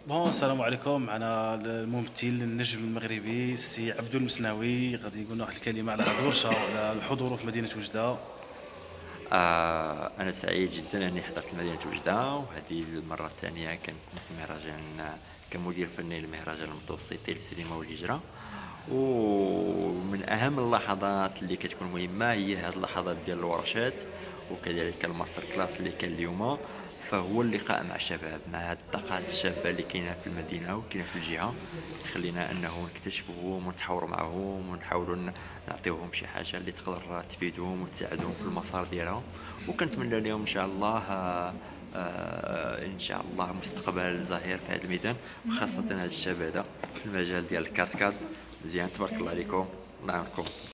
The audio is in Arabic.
السلام عليكم. معنا الممثل النجم المغربي السي عبدو المسناوي، غادي يقول لنا واحد الكلمة على هذه الورشة وعلى الحضور في مدينة وجدة. أنا سعيد جدًا أني حضرت مدينة وجدة، وهذه المرة الثانية كنكون في مهرجان كمدير فني للمهرجان المتوسطي للسينما والهجرة، ومن أهم اللحظات اللي كتكون مهمة هي هذه اللحظات ديال الورشات، وكذلك الماستر كلاس اللي كان اليوم، فهو اللقاء مع الشباب، مع هاد الطاقات الشابة اللي كاينة في المدينة وكاينة في الجهة، كتخلينا أنه نكتشفوهم ونتحاوروا معاهم ونحاولوا نعطيوهم شي حاجة اللي تقدر تفيدهم وتساعدهم في المسار ديالهم، وكنتمنى لهم إن شاء الله مستقبل زهير في هذا الميدان، وخاصة هذا الشباب هذا في المجال ديال الكاسكاد. مزيان، تبارك الله عليكم، الله يعاونكم.